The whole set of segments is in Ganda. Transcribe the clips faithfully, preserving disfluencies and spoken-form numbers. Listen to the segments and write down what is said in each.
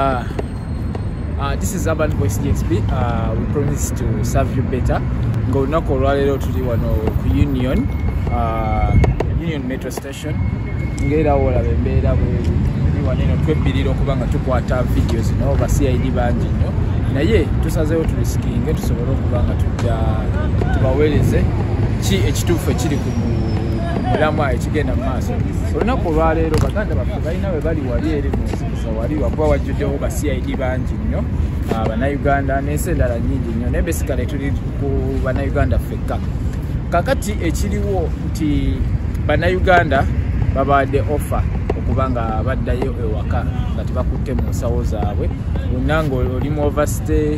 Uh, uh, this is Urban Voice D X P. Uh, we promise to serve you better. Go knock or rally to the one Union, uh, Union Metro Station. Get out of the bed. We want to twelve billion kubanga tukwata videos no over C I D banji no. Na ye tusazeyo tulisikinge tusobola okubanga tujja tubaweleze ki ekituufu ekiri ku mulamu ekigenda mu maaso. Olunaku olwaleero baganda baffe balina we bali wali eri mu nzikiza wali wakuba wajjuddewo ba C I D bangi nnyo bannayuganda n'ensi endala nnyingi nnyo naye besikale tuli ku bannayuganda ffekka. Kakati ekiriwo nti bannayuganda babawadde offer okubanga baddayo ewaka nga tebakutte mu nsawo zaabwe. Bonna ng'oli mu Overstayer,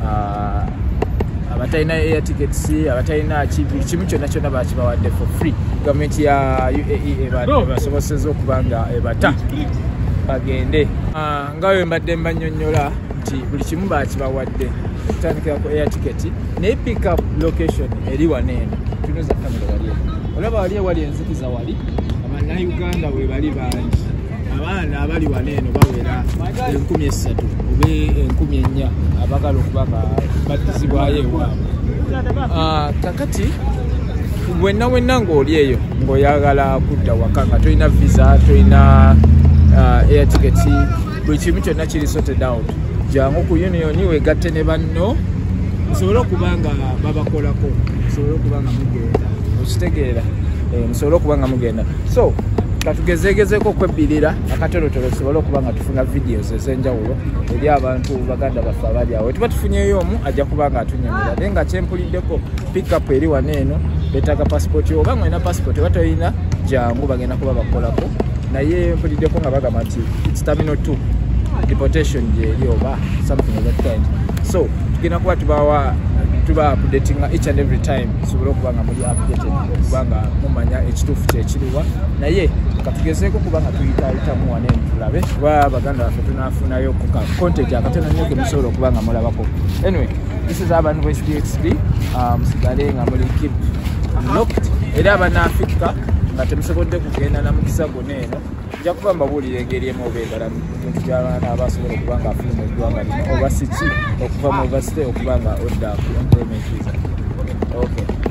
abatalina air tickets, abatalina kimu kyonna kyonna bakibawadde for free. Gavumenti ya U A E ebasobosezza okubanga ebata bagende. Nga bwe mbadde mbannyonnyola nti buli kimu bakibawadde okutandikira ku air ticket naye pick up location eri waneeno. Tunoza kamera wali olaba wali wali enzikiza wali abannayuganda we bali bangi. Abaana abali waneeno bawera enkumi esatu oba enkumi ennya abagala okubanga baddizibwayo ewaabwe. Kakati wenna wenna ng'oli eyo ng'oyagala kudda waka nga tolina visa tolina air ticket buli kimu kyonna kiri sorted out, jangu ku Union wegatte ne banno musobole okubanga babakolako, musobole okubanga mugenda okitegeera, musobole okubanga mugenda. So katugezegezeko okwebbirira akatolotolo tusobole okubanga tufuna videos ez'enjawulo eri abantu baganda baffe abali awo. Tuba tufunyeyo omu ajja kubanga atunyamira naye nga kyempuliddeko pick up eri waneeno betaaga passport oba ng'olina passport oba tolina jangu bagenda kuba bakolako. Naye mpuliddeko nga bagamba nti it's terminal two deportation gyeri oba something of that kind. So tugenda kuba tubawa tuba updating each and every time tusobole okubanga muli updated okubanga mumanya ekituufu kyekiriwa. Naye katugezeeko kubanga tuyitaayitamu waneeno tulabe kuba baganda baffe tunaafunayo ku content akatono nnyo ke musobola okubanga mulabako. Anyway, this is Urban Voice D X P. Musigale nga muli keep locked era abanaafrika nga temusobodde kugenda na mukisa goneeno nja kuba mbabuulira engeri emu oba endala bintu by'abaana abasobola okubanga afuluma eggwanga lino oba siki okuva mu Overstayer okubanga odda ku employment visa. Okay.